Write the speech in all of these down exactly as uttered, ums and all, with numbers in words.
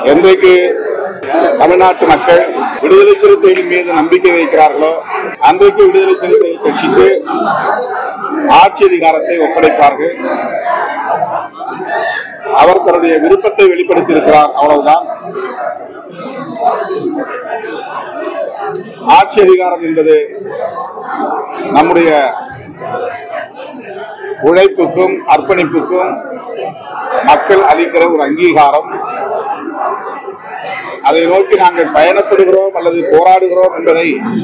என்றைக்கு தமிழ்நாட்டு மக்கள் விடுதலை சிறுத்தைகள் மீது நம்பிக்கை வைக்கிறார்களோ அன்றைக்கு விடுதலை சிறுத்தைகள் கட்சிக்கு ஆட்சி அதிகாரத்தை ஒப்படைப்பார்கள். அவர் தன்னுடைய விருப்பத்தை வெளிப்படுத்தி இருக்கிறார், அவ்வளவுதான். ஆட்சி அதிகாரம் என்பது நம்முடைய உழைப்புக்கும் அர்ப்பணிப்புக்கும் மக்கள் அளிக்கிற ஒரு அங்கீகாரம். அதை நோக்கி நாங்கள் பயணப்படுகிறோம் அல்லது போராடுகிறோம் என்பதை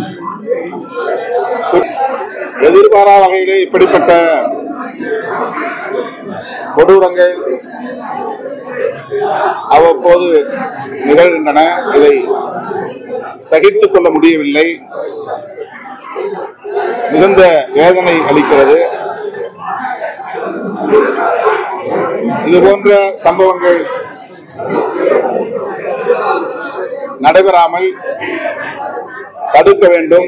எதிர்பாரா வகையிலே இப்படிப்பட்ட கொடூரங்கள் அவ்வப்போது நிகழ்கின்றன. இதை சகித்துக் கொள்ள முடியவில்லை. மிகுந்த வேதனை அளிக்கிறது. இது போன்ற சம்பவங்கள் நடைபெறாமல் தடுக்க வேண்டும்.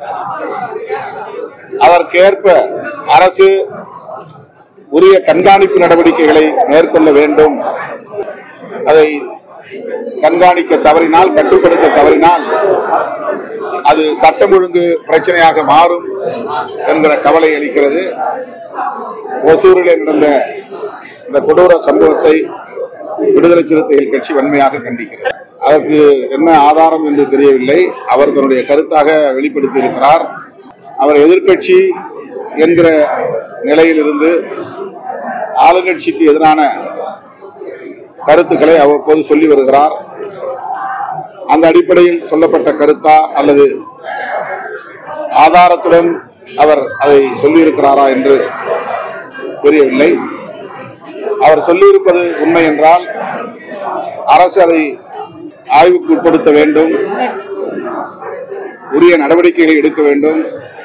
அதற்கேற்ப அரசு உரிய கண்காணிப்பு நடவடிக்கைகளை மேற்கொள்ள வேண்டும். அதை கண்காணிக்க தவறினால், கட்டுப்படுத்த தவறினால் அது சட்டம் ஒழுங்கு பிரச்சனையாக மாறும் என்கிற கவலை அளிக்கிறது. ஒசூரிலே நடந்த இந்த கொடூர சம்பவத்தை விடுதலை சிறுத்தைகள் கட்சி வன்மையாக கண்டிக்கிறது. அதற்கு என்ன ஆதாரம் என்று தெரியவில்லை. அவர் தன்னுடைய கருத்தாக வெளிப்படுத்தி இருக்கிறார். அவர் எதிர்கட்சி என்கிற நிலையில் இருந்து ஆளுங்கட்சிக்கு எதிரான கருத்துக்களை அவ்வப்போது சொல்லி வருகிறார். அந்த அடிப்படையில் சொல்லப்பட்ட கருத்தா அல்லது ஆதாரத்துடன் அவர் அதை சொல்லியிருக்கிறாரா என்று தெரியவில்லை. அவர் சொல்லியிருப்பது உண்மை என்றால் அரசு அதை ஆய்வுக்கு உட்படுத்த வேண்டும், உரிய நடவடிக்கைகளை எடுக்க வேண்டும்.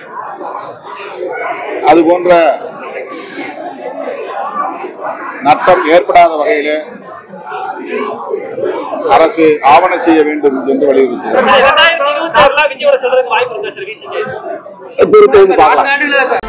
அதுபோன்ற நட்டம் ஏற்படாத வகையில் அரசு ஆவண செய்ய வேண்டும் என்று வலியுறுத்துகிறார்.